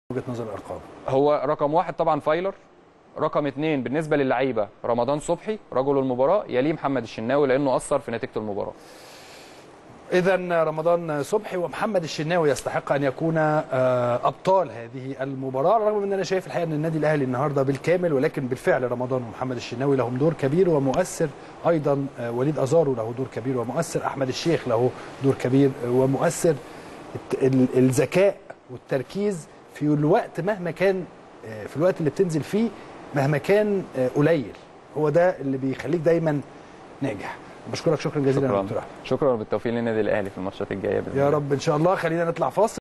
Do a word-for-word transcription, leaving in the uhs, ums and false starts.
وجهة نظر الارقام. هو رقم واحد طبعا فايلر، رقم اثنين بالنسبه للعيبه رمضان صبحي رجل المباراه، يليه محمد الشناوي لانه اثر في نتيجه المباراه. اذا رمضان صبحي ومحمد الشناوي يستحق ان يكون ابطال هذه المباراه، رغم ان انا شايف الحقيقه ان النادي الاهلي النهارده بالكامل، ولكن بالفعل رمضان ومحمد الشناوي لهم دور كبير ومؤثر، ايضا وليد ازارو له دور كبير ومؤثر، احمد الشيخ له دور كبير ومؤثر. الذكاء والتركيز في الوقت مهما كان، في الوقت اللي بتنزل فيه مهما كان قليل، هو ده اللي بيخليك دايما ناجح. بشكرك شكرا جزيلا يا دكتور احمد. شكرا، بالتوفيق للنادي الاهلي في الماتشات الجايه يا رب ان شاء الله. خلينا نطلع فاصل.